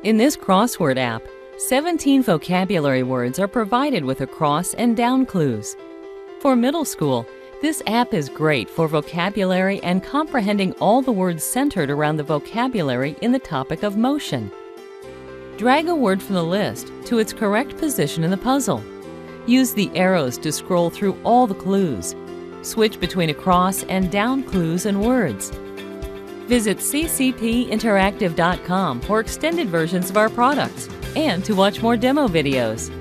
In this crossword app, 17 vocabulary words are provided with across and down clues. For middle school, this app is great for vocabulary and comprehending all the words centered around the vocabulary in the topic of motion. Drag a word from the list to its correct position in the puzzle. Use the arrows to scroll through all the clues. Switch between across and down clues and words. Visit ccpinteractive.com for extended versions of our products and to watch more demo videos.